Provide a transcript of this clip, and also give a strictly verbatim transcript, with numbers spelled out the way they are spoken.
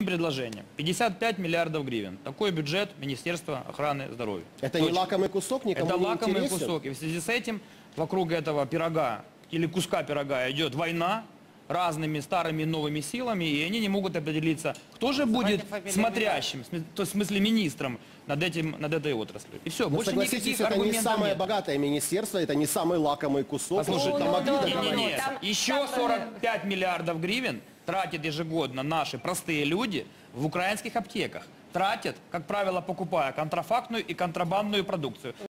предложение. пятьдесят пять миллиардов гривен. Такой бюджет Министерства охраны здоровья. Это не лакомый кусок, никому Это не лакомый интересен? кусок. И в связи с этим вокруг этого пирога или куска пирога идет война разными старыми и новыми силами, и они не могут определиться, кто же будет смотрящим, то есть в смысле министром над, этим, над этой отраслью. И все, Но больше согласитесь, никаких это не аргументов самое нет. богатое министерство, это не самый лакомый кусок. Послушайте, Там могли ну, не, договориться. не, не. Там- Еще там, сорок пять миллиардов гривен тратят ежегодно наши простые люди в украинских аптеках. Тратят, как правило, покупая контрафактную и контрабандную продукцию.